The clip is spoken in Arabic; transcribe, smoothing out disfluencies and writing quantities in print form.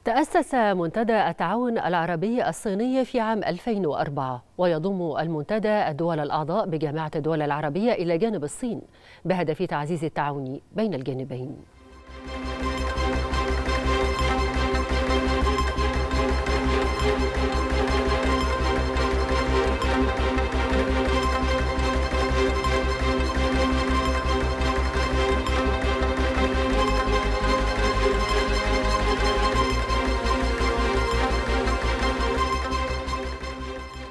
تأسس منتدى التعاون العربي الصيني في عام 2004، ويضم المنتدى الدول الأعضاء بجامعة الدول العربية إلى جانب الصين، بهدف تعزيز التعاون بين الجانبين.